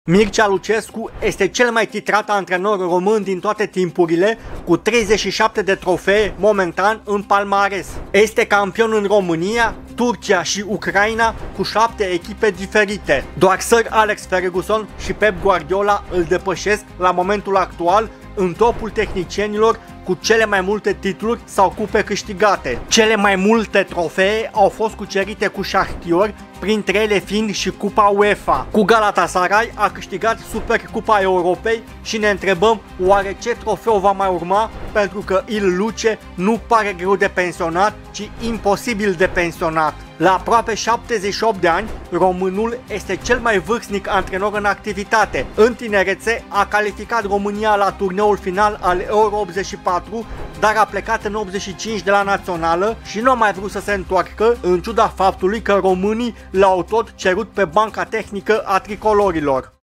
Mircea Lucescu este cel mai titrat antrenor român din toate timpurile, cu 37 de trofee momentan în palmares. Este campion în România, Turcia și Ucraina cu 7 echipe diferite. Doar Sir Alex Ferguson și Pep Guardiola îl depășesc la momentul actual în topul tehnicienilor cu cele mai multe titluri sau cupe câștigate. Cele mai multe trofee au fost cucerite cu Shahtior, printre ele fiind și Cupa UEFA. Cu Galatasaray a câștigat Supercupa Europei și ne întrebăm oare ce trofeu va mai urma, pentru că Il Luce nu pare greu de pensionat, ci imposibil de pensionat. La aproape 78 de ani, românul este cel mai vârstnic antrenor în activitate. În tinerețe a calificat România la turneul final al Euro 84, dar a plecat în 85 de la națională și nu a mai vrut să se întoarcă, în ciuda faptului că românii l-au tot cerut pe banca tehnică a tricolorilor.